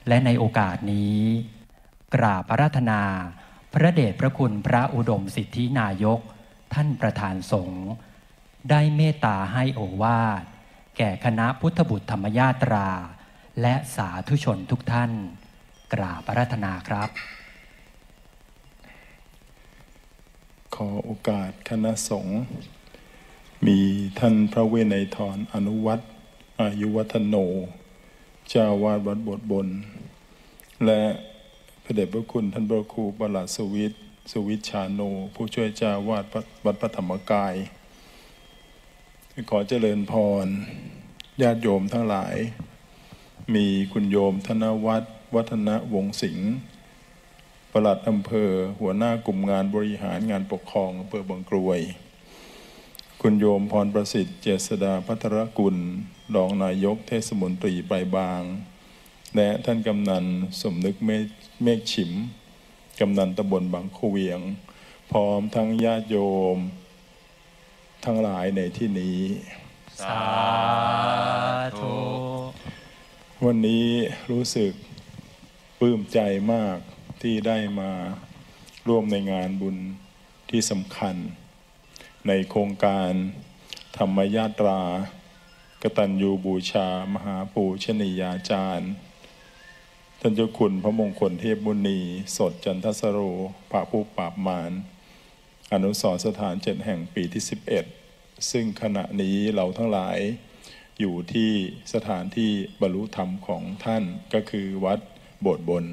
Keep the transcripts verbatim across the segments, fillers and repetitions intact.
และในโอกาสนี้กราบอาราธนาพระเดชพระคุณพระอุดมสิทธินายกท่านประธานสงฆ์ได้เมตตาให้โอวาทแก่คณะพุทธบุตรธรรมยาตราและสาธุชนทุกท่านกราบอาราธนาครับขอโอกาสคณะสงฆ์มีท่านพระเวไนยทรอนุวัตรอายุวัฒโนเจ้าวาดวัดโบสถ์บนและพระเดชพระคุณท่านพระครูประหลัดสุวิทย์สุวิชชาโนผู้ช่วยเจ้าวาดวัดพระธรรมกายขอเจริญพรญาติโยมทั้งหลายมีคุณโยมธนวัฒน์วัฒนวงศ์สิงห์ปลัดอำเภอหัวหน้ากลุ่มงานบริหารงานปกครองอำเภอบางกรวยคุณโยมพรประสิทธิ์เจษฎาภัทรกุลรองนายกเทศมนตรีปลายบางและท่านกำนันสมนึกเมฆฉิมกำนันตำบลบางคูเวียงพร้อมทั้งญาติโยมทั้งหลายในที่นี้สาธุวันนี้รู้สึกปลื้มใจมากที่ได้มาร่วมในงานบุญที่สำคัญในโครงการธรรมยาตรากตัญญูบูชามหาปูชนียาจารย์ท่านเจ้าคุณพระมงคลเทพมุนีสดจันทสโรพระผู้ปราบมารอนุสรณ์สถานเจ็ดแห่งปีที่สิบเอ็ดซึ่งขณะนี้เราทั้งหลายอยู่ที่สถานที่บรรลุธรรมของท่านก็คือวัดโบสถ์บน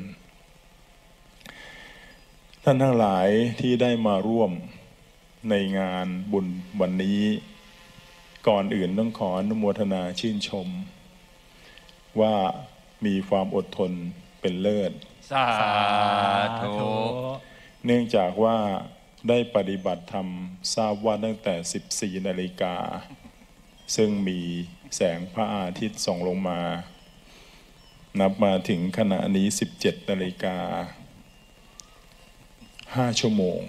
ท่านทั้งหลายที่ได้มาร่วมในงานบุญวันนี้ก่อนอื่นต้องขออนุโมทนาชื่นชมว่ามีความอดทนเป็นเลิศสาธุเนื่องจากว่าได้ปฏิบัติธรรมทราบว่าตั้งแต่สิบสี่นาฬิกาซึ่งมีแสงพระอาทิตย์ส่องลงมานับมาถึงขณะนี้สิบเจ็ดนาฬิกาห้าชั่วโมง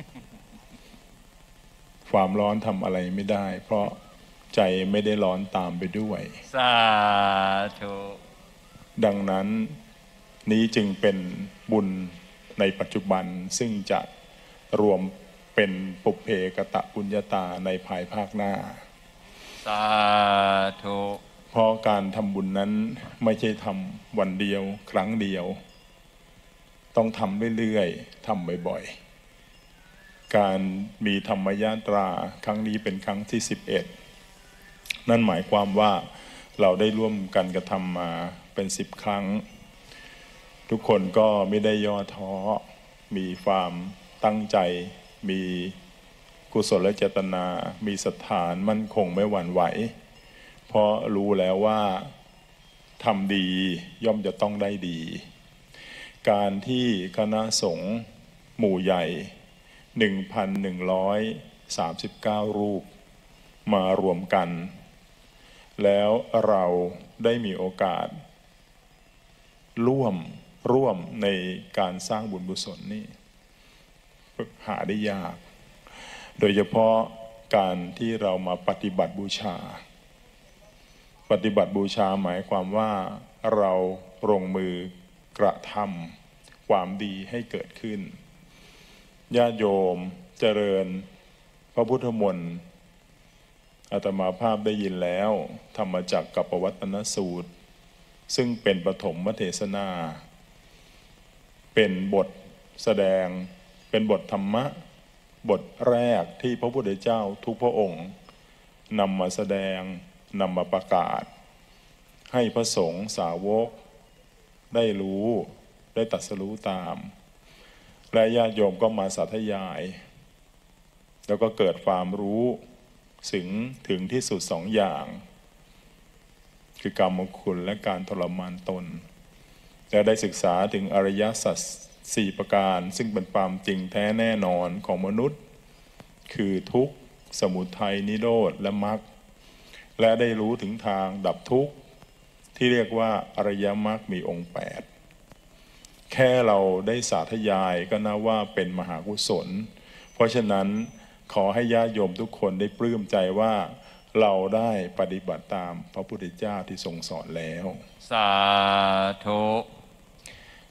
ความร้อนทำอะไรไม่ได้เพราะใจไม่ได้ร้อนตามไปด้วยสาธุดังนั้นนี้จึงเป็นบุญในปัจจุบันซึ่งจะรวมเป็นปุพเพกตปุญญาตาในภายภาคหน้าสาธุเพราะการทำบุญนั้นไม่ใช่ทำวันเดียวครั้งเดียวต้องทำเรื่อยๆทำบ่อยๆการมีธรรมยาตราครั้งนี้เป็นครั้งที่สิบเอ็ดนั่นหมายความว่าเราได้ร่วมกันกระทำมาเป็นสิบครั้งทุกคนก็ไม่ได้ย่อท้อมีความตั้งใจมีกุศลเจตนามีศรัทธามั่นคงไม่หวั่นไหวเพราะรู้แล้วว่าทำดีย่อมจะต้องได้ดีการที่คณะสงฆ์หมู่ใหญ่ หนึ่งพันหนึ่งร้อยสามสิบเก้า รูปมารวมกันแล้วเราได้มีโอกาสร่วมร่วมในการสร้างบุญกุศลนี่หาได้ยากโดยเฉพาะการที่เรามาปฏิบัติบูชาปฏิบัติบูชาหมายความว่าเราลงมือกระทำความดีให้เกิดขึ้นญาติโยมเจริญพระพุทธมนต์อาตมาภาพได้ยินแล้วธรรมจักรกับปวัตตนสูตรซึ่งเป็นปฐมเทศนาเป็นบทแสดงเป็นบทธรรมะบทแรกที่พระพุทธเจ้าทุกพระองค์นำมาแสดงนำมาประกาศให้พระสงฆ์สาวกได้รู้ได้ตรัสรู้ตามและญาติโยมก็มาสาธยายแล้วก็เกิดความรู้ถึงถึงที่สุดสองอย่างคือกรรมคุณและการทรมานตนและได้ศึกษาถึงอริยสัจสี่ประการซึ่งเป็นความจริงแท้แน่นอนของมนุษย์คือทุกข์สมุทัยนิโรธและมรรคและได้รู้ถึงทางดับทุกข์ที่เรียกว่าอริยมรรคมีองค์แปดแค่เราได้สาธยายก็นับว่าเป็นมหากุศลเพราะฉะนั้นขอให้ญาติโยมทุกคนได้ปลื้มใจว่าเราได้ปฏิบัติตามพระพุทธเจ้าที่ทรงสอนแล้วสาธุ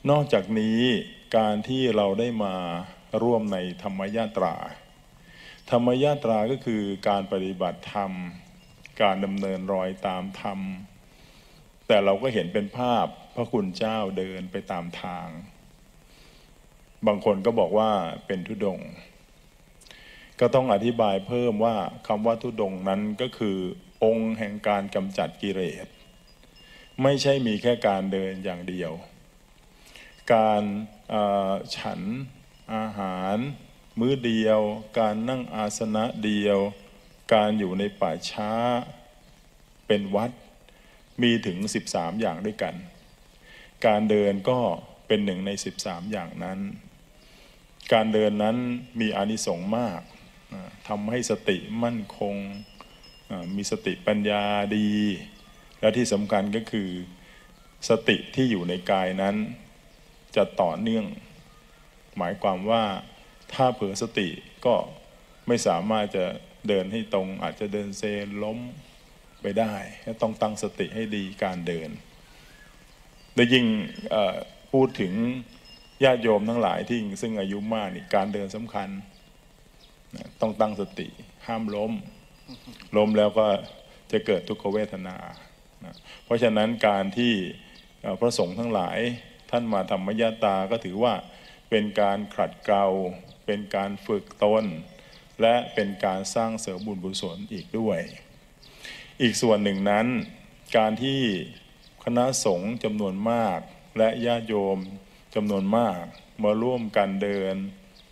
นอกจากนี้การที่เราได้มาร่วมในธรรมยาตราธรรมยาตราก็คือการปฏิบัติธรรมการดำเนินรอยตามธรรมแต่เราก็เห็นเป็นภาพพระคุณเจ้าเดินไปตามทางบางคนก็บอกว่าเป็นธุดงค์ก็ต้องอธิบายเพิ่มว่าคำว่าธุดงค์นั้นก็คือองค์แห่งการกำจัดกิเลสไม่ใช่มีแค่การเดินอย่างเดียวการฉันอาหารมื้อเดียวการนั่งอาสนะเดียวการอยู่ในป่าช้าเป็นวัดมีถึงสิบสามอย่างด้วยกันการเดินก็เป็นหนึ่งในสิบสามอย่างนั้นการเดินนั้นมีอานิสงส์มากทำให้สติมั่นคงมีสติปัญญาดีและที่สำคัญก็คือสติที่อยู่ในกายนั้นจะต่อเนื่องหมายความว่าถ้าเผลอสติก็ไม่สามารถจะเดินให้ตรงอาจจะเดินเซล้มไปได้ต้องตั้งสติให้ดีการเดินโดยยิ่งพูดถึงญาติโยมทั้งหลายที่ซึ่งอายุมากนี่การเดินสำคัญต้องตั้งสติห้ามล้มล้มแล้วก็จะเกิดทุกขเวทนาเพราะฉะนั้นการที่พระสงฆ์ทั้งหลายท่านมาธรรมยาตราก็ถือว่าเป็นการขัดเกลาเป็นการฝึกตนและเป็นการสร้างเสริมบุญกุศลอีกด้วยอีกส่วนหนึ่งนั้นการที่คณะสงฆ์จำนวนมากและญาติโยมจำนวนมากมาร่วมกันเดิน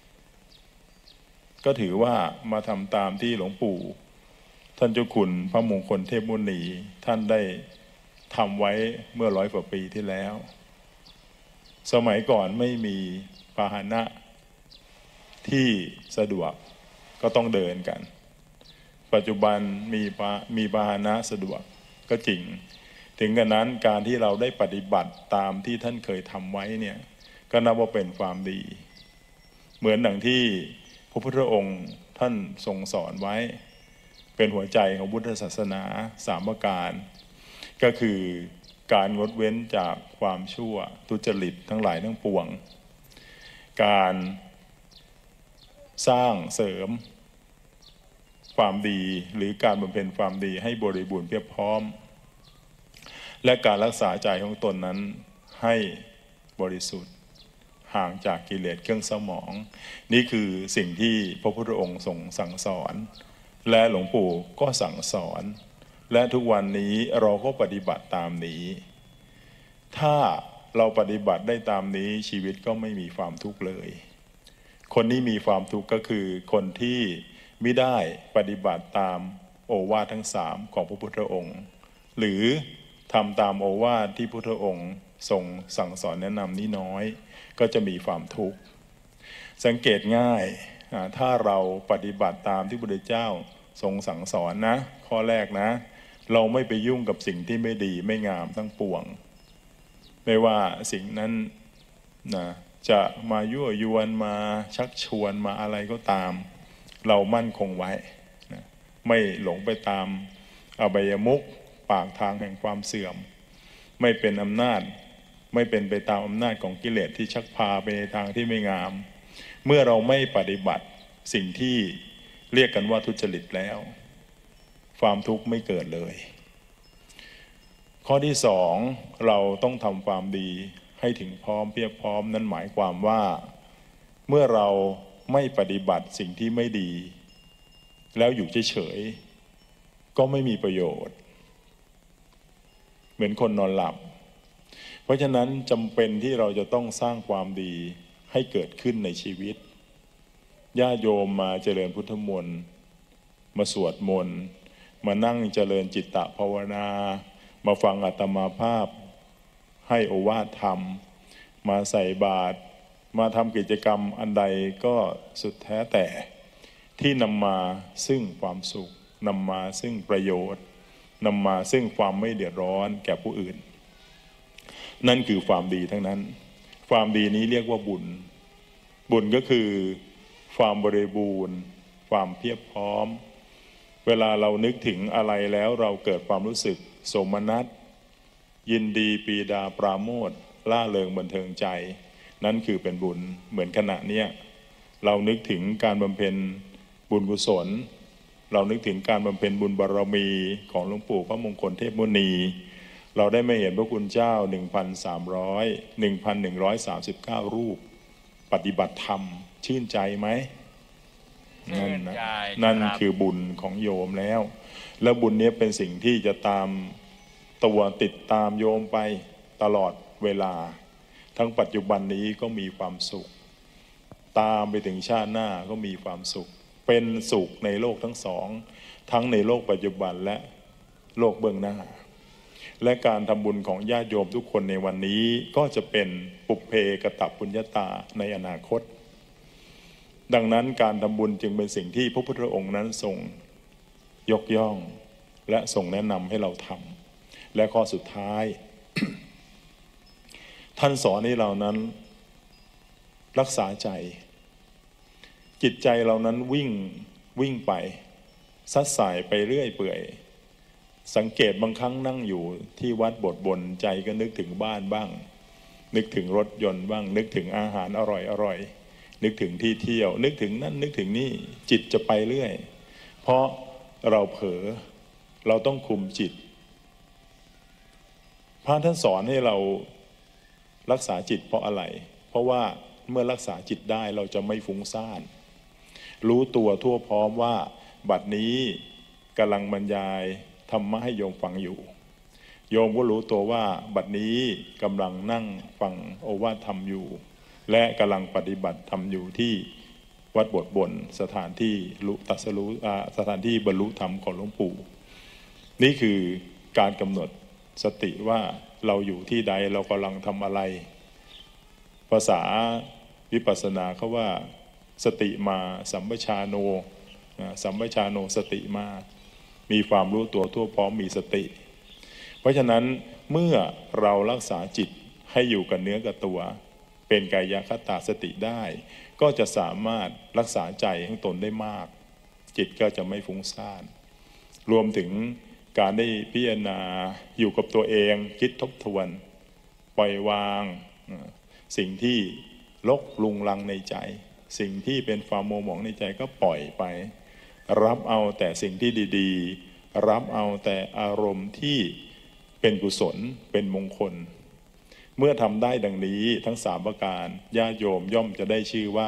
ก็ถือว่ามาทำตามที่หลวงปู่ท่านเจ้าคุณพระมงคลเทพมุนีท่านได้ทำไว้เมื่อร้อยกว่าปีที่แล้วสมัยก่อนไม่มีพาหนะที่สะดวกก็ต้องเดินกันปัจจุบันมีมีพาหนะสะดวกก็จริงถึงกระนั้นการที่เราได้ปฏิบัติตามที่ท่านเคยทำไว้เนี่ยก็นับว่าเป็นความดีเหมือนดังที่พระพุทธองค์ท่านทรงสอนไว้เป็นหัวใจของพุทธศาสนาสามประการก็คือการงดเว้นจากความชั่วทุจริตทั้งหลายทั้งปวงการสร้างเสริมความดีหรือการบำเพ็ญความดีให้บริบูรณ์เพียบพร้อมและการรักษาใจของตนนั้นให้บริสุทธิ์ห่างจากกิเลสเครื่องเศร้าหมองนี่คือสิ่งที่พระพุทธองค์ทรงสั่งสอนและหลวงปู่ก็สั่งสอนและทุกวันนี้เราก็ปฏิบัติตามนี้ถ้าเราปฏิบัติได้ตามนี้ชีวิตก็ไม่มีความทุกข์เลยคนที่มีความทุกข์ก็คือคนที่ไม่ได้ปฏิบัติตามโอวาททั้งสามของพระพุทธองค์หรือทำตามโอวาทที่พระพุทธองค์ทรงสั่งสอนแนะนำนี้น้อยก็จะมีความทุกข์สังเกตง่ายถ้าเราปฏิบัติตามที่พระพุทธเจ้าทรงสั่งสอนนะข้อแรกนะเราไม่ไปยุ่งกับสิ่งที่ไม่ดีไม่งามทั้งปวงไม่ว่าสิ่งนั้นนะจะมายั่วยวนมาชักชวนมาอะไรก็ตามเรามั่นคงไว้นะไม่หลงไปตามอบายมุขปากทางแห่งความเสื่อมไม่เป็นอำนาจไม่เป็นไปตามอำนาจของกิเลสที่ชักพาไปในทางที่ไม่งามเมื่อเราไม่ปฏิบัติสิ่งที่เรียกกันว่าทุจริตแล้วความทุกข์ไม่เกิดเลยข้อที่สองเราต้องทำความดีให้ถึงพร้อมเพียบพร้อมนั้นหมายความว่าเมื่อเราไม่ปฏิบัติสิ่งที่ไม่ดีแล้วอยู่เฉยๆก็ไม่มีประโยชน์เหมือนคนนอนหลับเพราะฉะนั้นจำเป็นที่เราจะต้องสร้างความดีให้เกิดขึ้นในชีวิตญาติโยมมาเจริญพุทธมนต์มาสวดมนต์มานั่งเจริญจิตตภาวนามาฟังอาตมาภาพให้โอวาทธรรมมาใส่บาตรมาทำกิจกรรมอันใดก็สุดแท้แต่ที่นำมาซึ่งความสุขนำมาซึ่งประโยชน์นำมาซึ่งความไม่เดือดร้อนแก่ผู้อื่นนั่นคือความดีทั้งนั้นความดีนี้เรียกว่าบุญบุญก็คือความบริบูรณ์ความเพียบพร้อมเวลาเรานึกถึงอะไรแล้วเราเกิดความรู้สึกโสมนัสยินดีปีดาปราโมทย์ล่าเริงบันเทิงใจนั่นคือเป็นบุญเหมือนขณะเนี้ยเรานึกถึงการบำเพ็ญบุญกุศลเรานึกถึงการบำเพ็ญบุญบารมีของหลวงปู่พระมงคลเทพมุนีเราได้ไม่เห็นพระคุณเจ้า หนึ่งพันสามร้อย หนึ่งพันหนึ่งร้อยสามสิบเก้า รูปปฏิบัติธรรมชื่นใจไหมนั่นนะนั่นคือบุญของโยมแล้วแล้วบุญนี้เป็นสิ่งที่จะตามตัวติดตามโยมไปตลอดเวลาทั้งปัจจุบันนี้ก็มีความสุขตามไปถึงชาติหน้าก็มีความสุขเป็นสุขในโลกทั้งสองทั้งในโลกปัจจุบันและโลกเบื้องหน้าและการทำบุญของญาติโยมทุกคนในวันนี้ก็จะเป็นปุพเพกตปุญญาตาในอนาคตดังนั้นการทำบุญจึงเป็นสิ่งที่พระพุทธองค์นั้นทรงยกย่องและทรงแนะนำให้เราทำและข้อสุดท้าย ท่านสอนให้เรานั้นรักษาใจจิตใจเรานั้นวิ่งวิ่งไปซัดสายไปเรื่อยเปื่อยสังเกตบางครั้งนั่งอยู่ที่วัดบทบนใจก็นึกถึงบ้านบ้างนึกถึงรถยนต์บ้างนึกถึงอาหารอร่อยอร่อยนึกถึงที่เที่ยวนึกถึงนั่นนึกถึงนี่จิตจะไปเรื่อยเพราะเราเผลอเราต้องคุมจิตพระท่านสอนให้เรารักษาจิตเพราะอะไรเพราะว่าเมื่อรักษาจิตได้เราจะไม่ฟุ้งซ่านรู้ตัวทั่วพร้อมว่าบัดนี้กำลังบรรยายธรรมะให้โยมฟังอยู่โยมก็รู้ตัวว่าบัดนี้กำลังนั่งฟังโอวาทธรรมอยู่และกำลังปฏิบัติธรรมอยู่ที่วัดบทบนสถานที่ลุตัสรู้สถานที่บรรลุธรรมของหลวงปู่นี่คือการกำหนดสติว่าเราอยู่ที่ใดเรากำลังทำอะไรภาษาวิปัสสนาเขาว่าสติมาสัมปชาโนสัมปชาโนสติมามีความรู้ตัวทั่วพร้อมมีสติเพราะฉะนั้นเมื่อเรารักษาจิตให้อยู่กับเนื้อกับตัวเป็นกายคตาสติได้ก็จะสามารถรักษาใจของตนได้มากจิตก็จะไม่ฟุ้งซ่านรวมถึงการได้พิจารณาอยู่กับตัวเองคิดทบทวนปล่อยวางสิ่งที่ลกลุงลังในใจสิ่งที่เป็นความโมหมองในใจก็ปล่อยไปรับเอาแต่สิ่งที่ดีๆรับเอาแต่อารมณ์ที่เป็นกุศลเป็นมงคลเมื่อทำได้ดังนี้ทั้งสามประการญาติโยมย่อมจะได้ชื่อว่า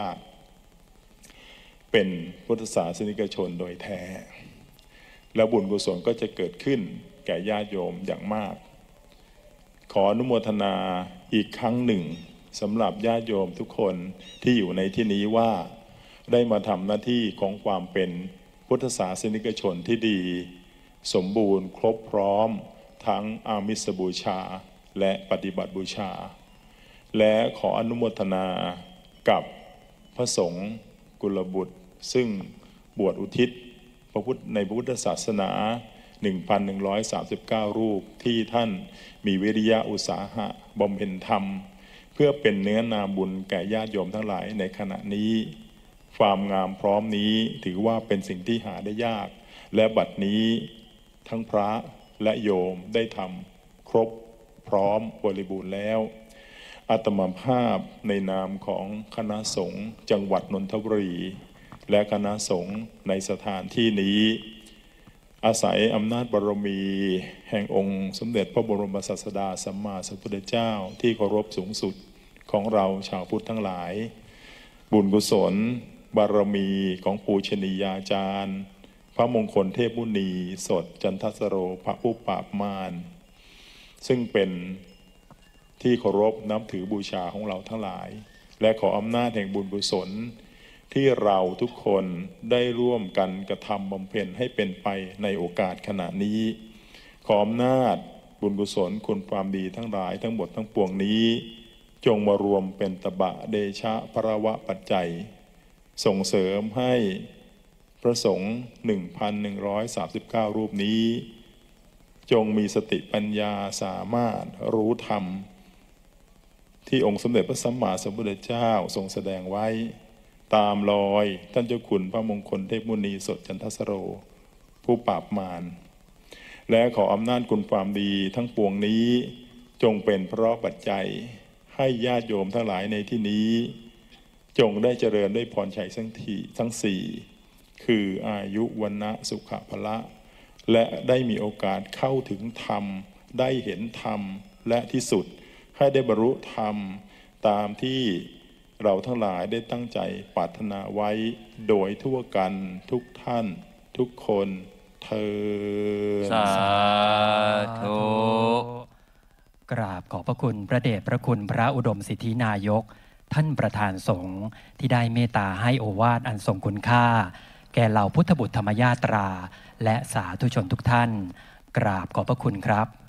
เป็นพุทธศาสนิกชนโดยแท้และบุญกุศลก็จะเกิดขึ้นแก่ญาติโยมอย่างมากขออนุโมทนาอีกครั้งหนึ่งสำหรับญาติโยมทุกคนที่อยู่ในที่นี้ว่าได้มาทำหน้าที่ของความเป็นพุทธศาสนิกชนที่ดีสมบูรณ์ครบพร้อมทั้งอามิสบูชาและปฏิบัติบูชาและขออนุโมทนากับพระสงฆ์กุลบุตรซึ่งบวชอุทิศพระพุทธในพุทธศาสนา หนึ่งพันหนึ่งร้อยสามสิบเก้า รูปที่ท่านมีวิริยะอุตสาหะบำเพ็ญธรรมเพื่อเป็นเนื้อนาบุญแก่ญาติโยมทั้งหลายในขณะนี้ความงามพร้อมนี้ถือว่าเป็นสิ่งที่หาได้ยากและบัดนี้ทั้งพระและโยมได้ทำครบพร้อมบริบูรณ์แล้วอาตมาภาพในนามของคณะสงฆ์จังหวัดนนทบุรีและคณะสงฆ์ในสถานที่นี้อาศัยอำนาจบารมีแห่งองค์สมเด็จพระบรมศาสดาสัมมาสัมพุทธเจ้าที่เคารพสูงสุดของเราชาวพุทธทั้งหลายบุญกุศลบารมีของปูชนียาจารย์พระมงคลเทพมุนีสดจันทสโรพระผู้ปราบมารซึ่งเป็นที่เคารพนับถือบูชาของเราทั้งหลายและขออำนาจแห่งบุญกุศลที่เราทุกคนได้ร่วมกันกระทำบำเพ็ญให้เป็นไปในโอกาสขณะนี้ขออำนาจบุญกุศลคุณความดีทั้งหลายทั้งหมดทั้งปวงนี้จงมารวมเป็นตบะเดชะภรวะปัจจัยส่งเสริมให้พระสงฆ์ หนึ่งพันหนึ่งร้อยสามสิบเก้า รูปนี้จงมีสติปัญญาสามารถรู้ธรรมที่องค์สมเด็จพระสัมมาสัมพุทธเจ้าทรงแสดงไว้ตามรอยท่านเจ้าคุณพระมงคลเทพมุนีสดจันทสโรผู้ปราบมารและขออำนาจคุณความดีทั้งปวงนี้จงเป็นเพราะปัจจัยให้ญาติโยมทั้งหลายในที่นี้จงได้เจริญด้วยพรชัยทั้งที่ทั้งสี่คืออายุวันนะสุขภละและได้มีโอกาสเข้าถึงธรรมได้เห็นธรรมและที่สุดให้ได้บรรลุธรรมตามที่เราทั้งหลายได้ตั้งใจปรารถนาไว้โดยทั่วกันทุกท่านทุกคนเทินสาธุกราบขอบพระคุณพระเดชพระคุณพระอุดมสิทธินายกท่านประธานสงฆ์ที่ได้เมตตาให้โอวาทอันทรงคุณค่าแก่เหล่าพุทธบุตรธรรมญาตราและสาธุชนทุกท่านกราบขอบพระคุณครับ